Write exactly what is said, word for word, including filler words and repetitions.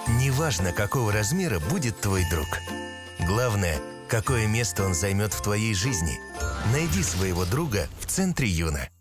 Неважно, какого размера будет твой друг. Главное, какое место он займет в твоей жизни. Найди своего друга в центре Юна.